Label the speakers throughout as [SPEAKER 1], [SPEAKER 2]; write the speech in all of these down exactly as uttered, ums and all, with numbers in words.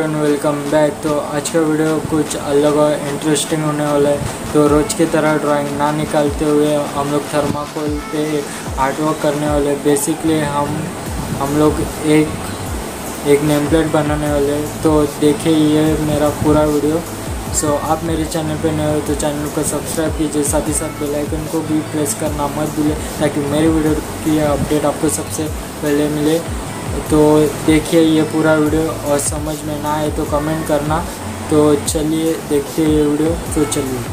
[SPEAKER 1] Everyone, welcome back. तो आज का वीडियो कुछ अलग और इंटरेस्टिंग होने वाला है। तो रोज़ की तरह ड्राइंग ना निकालते हुए हम लोग थर्माकोल पे आर्ट वर्क करने वाले। बेसिकली हम हम लोग एक एक नेम प्लेट बनाने वाले। तो देखिए ये मेरा पूरा वीडियो। सो so, आप मेरे चैनल पे नए हो तो चैनल को सब्सक्राइब कीजिए, साथ ही साथ बेल आइकन को भी प्रेस करना मत भूलें ताकि मेरे वीडियो की अपडेट आपको सबसे पहले मिले। तो देखिए ये पूरा वीडियो और समझ में ना आए तो कमेंट करना। तो चलिए देखते हैं ये वीडियो। तो चलिए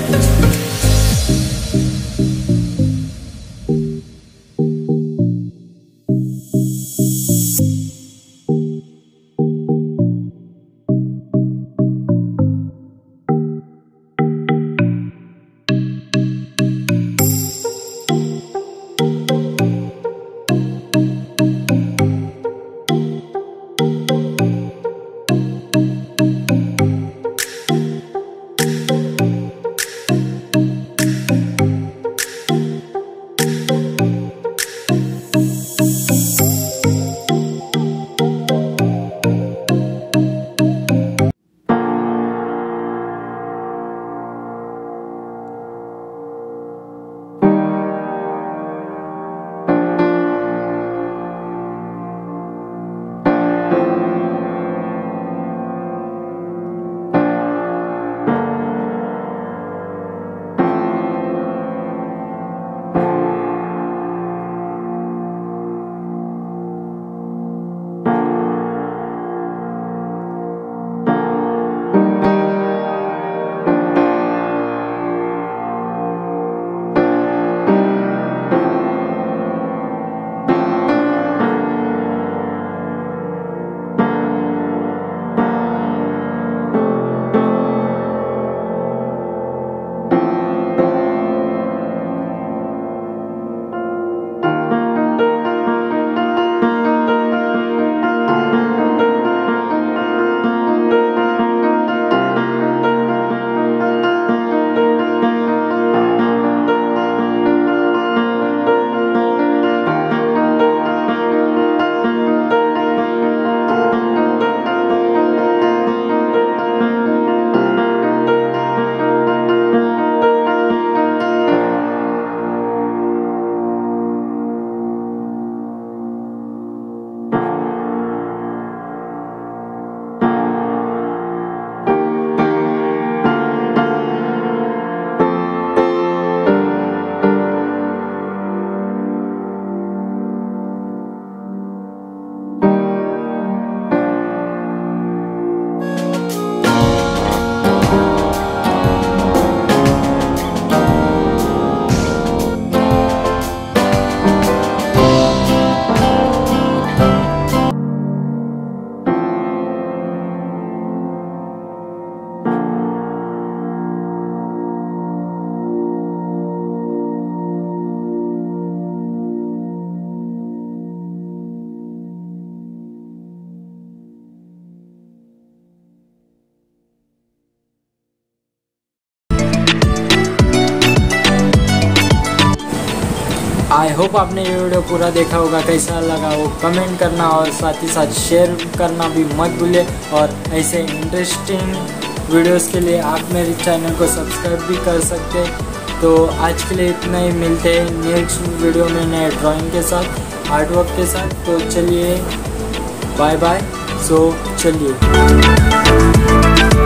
[SPEAKER 1] आई होप आपने ये वीडियो पूरा देखा होगा। कैसा लगा वो कमेंट करना और साथ ही साथ शेयर करना भी मत भूलिए। और ऐसे इंटरेस्टिंग वीडियोस के लिए आप मेरे चैनल को सब्सक्राइब भी कर सकते हैं। तो आज के लिए इतना ही, मिलते हैं नेक्स्ट वीडियो में नए ड्राइंग के साथ, आर्ट वर्क के साथ। तो चलिए बाय बाय। सो चलिए।